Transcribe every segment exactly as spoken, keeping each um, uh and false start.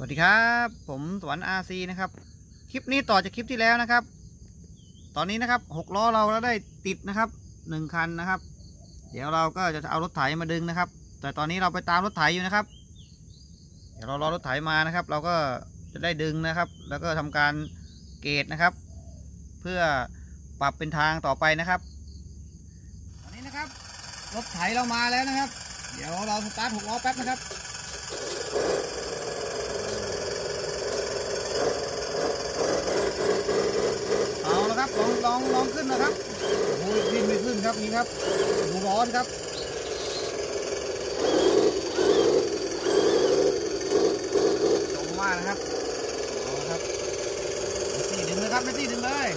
วัสดีครับผมสวรรค์อาซีนะครับคลิปนี้ต่อจากคลิปที่แล้วนะครับตอนนี้นะครับหกล้อเราแล้วได้ติดนะครับหนึ่งคันนะครับเดี๋ยวเราก็จะเอารถไถมาดึงนะครับแต่ตอนนี้เราไปตามรถไถอยู่นะครับเดี๋ยวเรารอรถไถมานะครับเราก็จะได้ดึงนะครับแล้วก็ทำการเกตนะครับเพื่อปรับเป็นทางต่อไปนะครับตอนนี้นะครับรถไถเรามาแล้วนะครับเดี๋ยวเราสตาร์ทหกล้อแป๊บนะครับเอาละครับลองลองลองขึ้นนะครับโอ้ยขึ้นไม่ขึ้นครับนี่ครับดูร้อนครับจมมากนะครับเอาละครับไม่ตีดึงเลยครับไม่ตีดึงเลย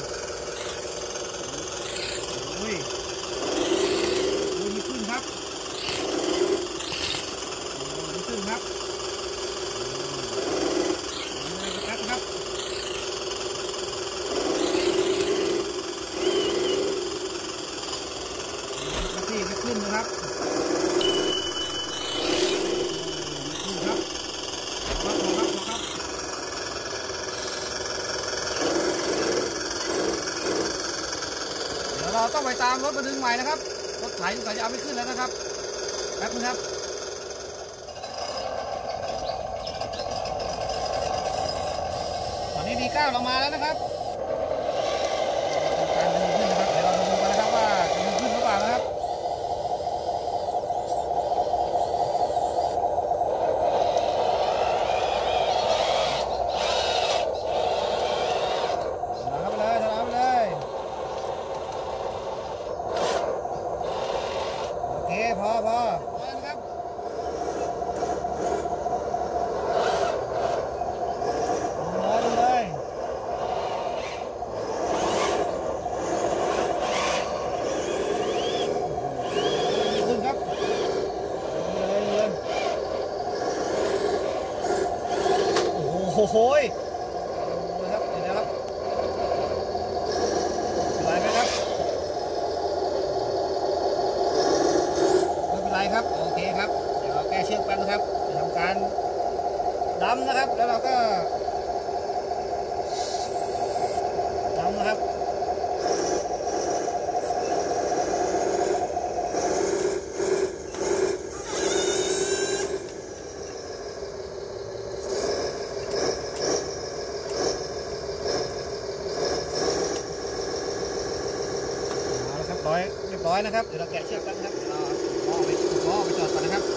โอ้ยโอ้ยไม่ขึ้นครับไม่ขึ้นครับเลยครับครับไม่ขึ้นนะครับขึ้นครับครับครับครับเดี๋ยวเราต้องไปตามรถมาดึงใหม่นะครับรถไถสายจะเอาไม่ขึ้นแล้วนะครับแป๊บนึงครับตอนนี้ดีเก้าเรามาแล้วนะครับการดึงขึ้นนะครับเดี๋ยวเราดูกันนะครับว่าจะดึงขึ้นหรือเปล่านะครับพอพอนะครับร้อนเลยขึ้นครับเลยเลยโอ้โหครับเดี๋ยวครับไหลไหมครับครับโอเคครับเดี๋ยวเราแก้เชือกกันนะครับจะทำการดำนะครับแล้วเราก็ดำนะครับเอาละครับร้อยเรียบร้อยนะครับเดี๋ยวเราแกะเชือกกันนะครับล้อไปล้อไปจอดก่อนนะครับ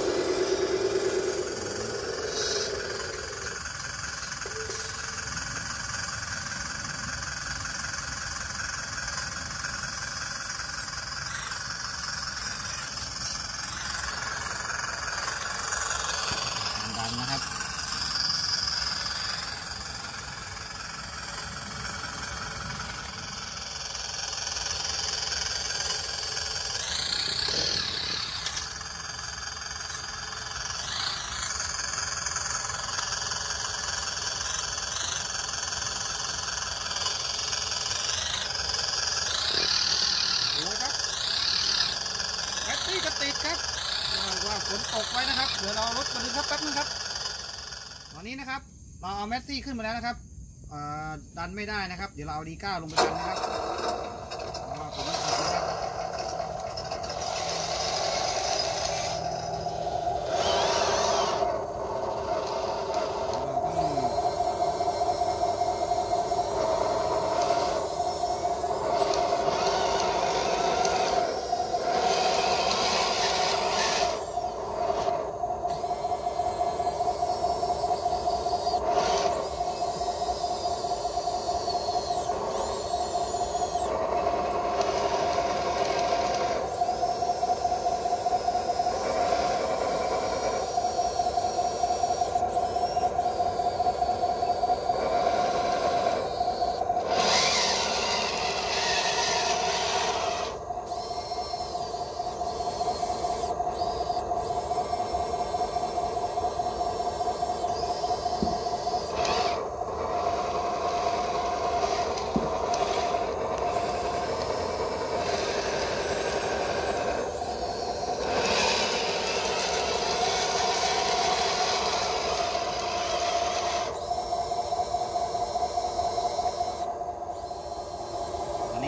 ดันนะครับแท็กซี่ก็ติดครับว่าฝนตกไว้นะครับเดี๋ยวเรารถมาดึงครับแป๊บนึงครับตอนนี้นะครับเราเอาแมสซี่ขึ้นมาแล้วนะครับดันไม่ได้นะครับเดี๋ยวเราเอาดีก้าลงไปดันนะครับผมไม่ติดนะครับ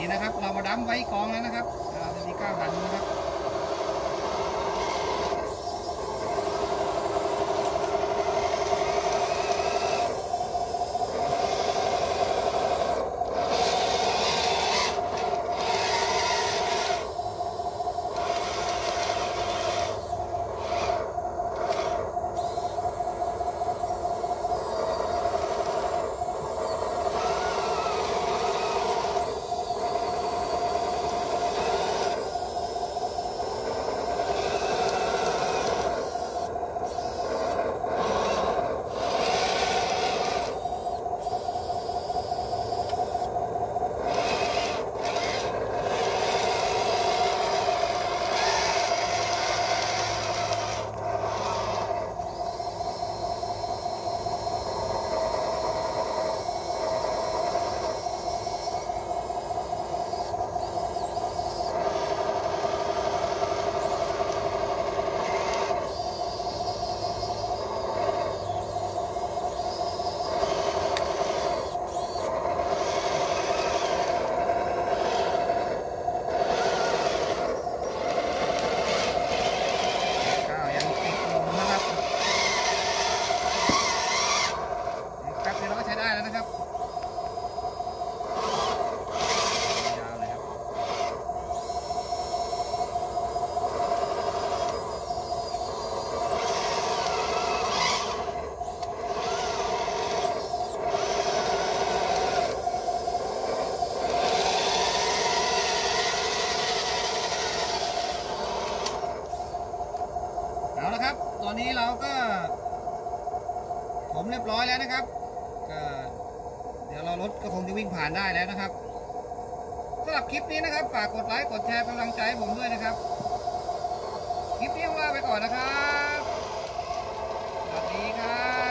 นี่นะครับเรามาดั้มไว้กองแล้วนะครับจะมีก้าวดันนะครับตอนนี้เราก็ผมเรียบร้อยแล้วนะครับก็เดี๋ยวเรารถก็คงจะวิ่งผ่านได้แล้วนะครับสำหรับคลิปนี้นะครับฝากกดไลค์กดแชร์เป็นกำลังใจให้ผมด้วยนะครับคลิปนี้ลาไปก่อนนะครับสวัสดีครับ